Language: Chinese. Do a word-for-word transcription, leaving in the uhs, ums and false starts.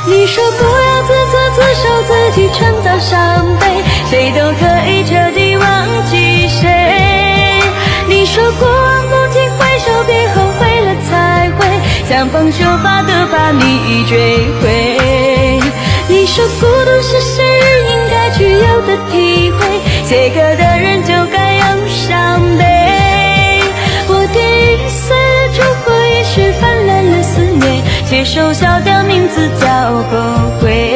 你说不要自作自受，自己创造伤悲，谁都可以彻底忘记谁。你说过往不经回首，别后悔了才会想方设法的把你追回。你说孤独是生日应该具有的体会，写歌的人就该有伤悲。我第一次烛火，也许泛滥了思念，写首小调名字叫后悔。